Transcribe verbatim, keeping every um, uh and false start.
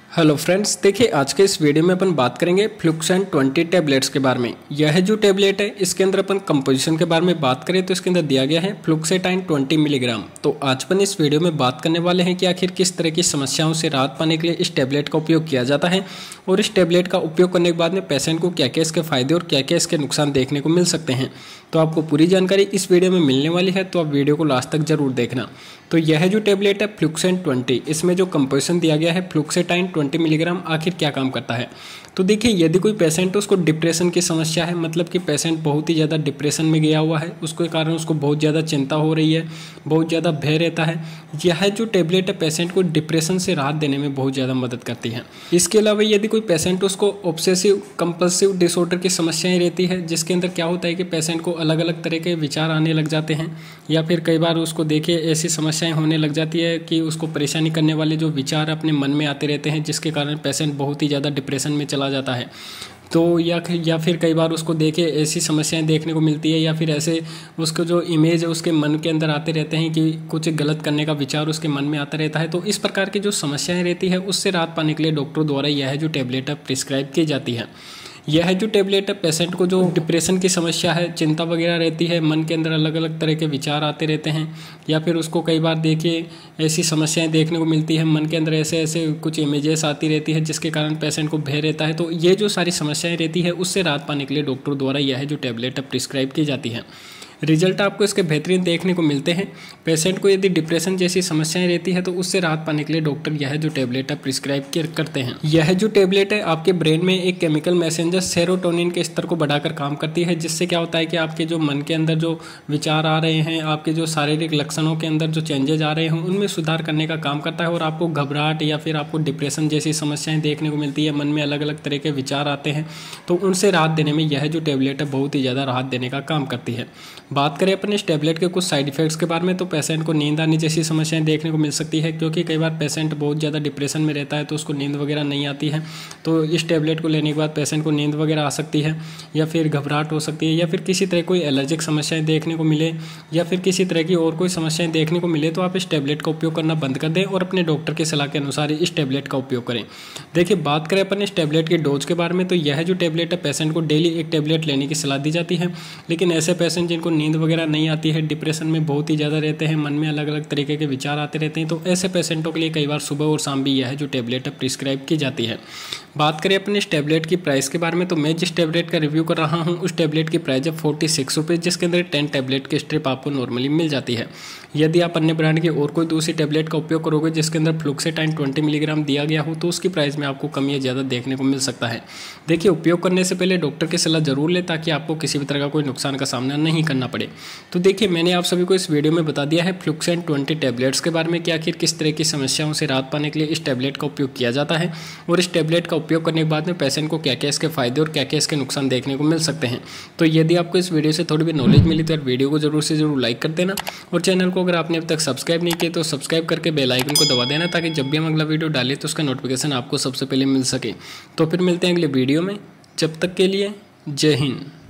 Hello friends, देखिए आज के इस वीडियो में अपन बात करेंगे फ्लुक्सेन ट्वेंटी टैबलेट्स के बारे में। यह जो टैबलेट है इसके अंदर अपन कंपोजिशन के बारे में बात करें तो इसके अंदर दिया गया है फ्लुक्सेटाइन ट्वेंटी मिलीग्राम। तो आज अपन इस वीडियो में बात करने वाले हैं कि आखिर किस तरह की समस्याओं से राहत पाने के लिए इस टैबलेट का उपयोग किया जाता है और इस टैबलेट का उपयोग करने के बाद में पेशेंट को क्या क्या इसके फायदे और क्या क्या इसके नुकसान देखने को मिल सकते हैं। तो आपको पूरी जानकारी इस वीडियो में मिलने वाली है, तो आप वीडियो को लास्ट तक जरूर देखना। तो यह जो टैबलेट है फ्लुक्सेन ट्वेंटी, इसमें जो कंपोजिशन दिया गया है फ्लुक्सेटाइन ट्वेंटी मिलीग्राम, आखिर क्या काम करता है। तो देखिए, यदि कोई पेशेंट है उसको डिप्रेशन की समस्या है, मतलब कि पेशेंट बहुत ही ज़्यादा डिप्रेशन में गया हुआ है, उसके कारण उसको बहुत ज़्यादा चिंता हो रही है, बहुत ज़्यादा भय रहता है, यह जो टैबलेट है पेशेंट को डिप्रेशन से राहत देने में बहुत ज़्यादा मदद करती है। इसके अलावा यदि कोई पेशेंट उसको ऑब्सेसिव कंपल्सिव डिसऑर्डर की समस्याएं रहती है, जिसके अंदर क्या होता है कि पेशेंट को अलग अलग तरह के विचार आने लग जाते हैं, या फिर कई बार उसको देखिए ऐसी समस्याएं होने लग जाती है कि उसको परेशानी करने वाले जो विचार अपने मन में आते रहते हैं, जिसके कारण पेशेंट बहुत ही ज़्यादा डिप्रेशन में चला जाता है। तो या या फिर कई बार उसको देखे ऐसी समस्याएं देखने को मिलती है, या फिर ऐसे उसको जो इमेज है उसके मन के अंदर आते रहते हैं कि कुछ गलत करने का विचार उसके मन में आता रहता है। तो इस प्रकार की जो समस्याएं रहती है उससे राहत पाने के लिए डॉक्टर द्वारा यह जो टैबलेट प्रिस्क्राइब की जाती है। यह जो टैबलेट है पेशेंट को जो डिप्रेशन की समस्या है, चिंता वगैरह रहती है, मन के अंदर अलग अलग तरह के विचार आते रहते हैं, या फिर उसको कई बार देखिए ऐसी समस्याएं देखने को मिलती है, मन के अंदर ऐसे ऐसे कुछ इमेजेस आती रहती है जिसके कारण पेशेंट को भय रहता है। तो ये जो सारी समस्याएं रहती है उससे राहत पाने के लिए डॉक्टर द्वारा यह जो टैबलेट प्रिस्क्राइब की जाती है। रिजल्ट आपको इसके बेहतरीन देखने को मिलते हैं। पेशेंट को यदि डिप्रेशन जैसी समस्याएं रहती है तो उससे राहत पाने के लिए डॉक्टर यह जो टैबलेट है प्रिस्क्राइब करते हैं। यह जो टैबलेट है आपके ब्रेन में एक केमिकल मैसेंजर सेरोटोनिन के स्तर को बढ़ाकर काम करती है, जिससे क्या होता है कि आपके जो मन के अंदर जो विचार आ रहे हैं, आपके जो शारीरिक लक्षणों के अंदर जो चेंजेज आ रहे हैं उनमें सुधार करने का काम करता है, और आपको घबराहट या फिर आपको डिप्रेशन जैसी समस्याएं देखने को मिलती है, मन में अलग अलग तरह के विचार आते हैं, तो उनसे राहत देने में यह जो टैबलेट है बहुत ही ज़्यादा राहत देने का काम करती है। बात करें अपन इस टैबलेट के कुछ साइड इफेक्ट्स के बारे में, तो पेशेंट को नींद आने जैसी समस्याएं देखने को मिल सकती है, क्योंकि कई बार पेशेंट बहुत ज़्यादा डिप्रेशन में रहता है तो उसको नींद वगैरह नहीं आती है। तो इस टैबलेट को लेने के बाद पेशेंट को नींद वगैरह आ सकती है, या फिर घबराहट हो सकती है, या फिर किसी तरह कोई एलर्जिक समस्याएं देखने को मिले, या फिर किसी तरह की और कोई समस्याएं देखने को मिले, तो आप इस टैबलेट का उपयोग करना बंद कर दें और अपने डॉक्टर की सलाह के अनुसार इस टैबलेट का उपयोग करें। देखिए, बात करें अपन इस टैबलेट के डोज के बारे में, तो यह जो टैबलेट है पेशेंट को डेली एक टैबलेट लेने की सलाह दी जाती है। लेकिन ऐसे पेशेंट जिनको नींद वगैरह नहीं आती है, डिप्रेशन में बहुत ही ज़्यादा रहते हैं, मन में अलग अलग तरीके के विचार आते रहते हैं, तो ऐसे पेशेंटों के लिए कई बार सुबह और शाम भी यह जो टैबलेट है प्रिस्क्राइब की जाती है। बात करें अपने इस टैबलेट की प्राइस के बारे में, तो मैं जिस टैबलेट का रिव्यू कर रहा हूं उस टैबलेट की प्राइस है फोर्टी सिक्स रुपीज़, जिसके अंदर टेन टैबलेट की स्ट्रिप आपको नॉर्मली मिल जाती है। यदि आप अन्य ब्रांड की और कोई दूसरी टैबलेट का उपयोग करोगे जिसके अंदर फ्लुक्सेटाइन ट्वेंटी मिलीग्राम दिया गया हो, तो उसकी प्राइस में आपको कम या ज़्यादा देखने को मिल सकता है। देखिए, उपयोग करने से पहले डॉक्टर की सलाह जरूर लें, ताकि आपको किसी भी तरह का कोई नुकसान का सामना नहीं करना पड़े। तो देखिए, मैंने आप सभी को इस वीडियो में बता दिया है फ्लुक्सेन ट्वेंटी टैबलेट्स के बारे में कि आखिर किस तरह की समस्याओं से राहत पाने के लिए इस टैबलेट का उपयोग किया जाता है, और इस टैबलेट का उपयोग करने के बाद में पेशेंट को क्या क्या इसके फायदे और क्या क्या इसके नुकसान देखने को मिल सकते हैं। तो यदि आपको इस वीडियो से थोड़ी भी नॉलेज मिली तो यार वीडियो को जरूर से जरूर लाइक कर देना, और चैनल को अगर आपने अब तक सब्सक्राइब नहीं किया तो सब्सक्राइब करके बेल आइकन को दबा देना, ताकि जब भी हम अगला वीडियो डालें तो उसका नोटिफिकेशन आपको सबसे पहले मिल सके। तो फिर मिलते हैं अगले वीडियो में, जब तक के लिए जय हिंद।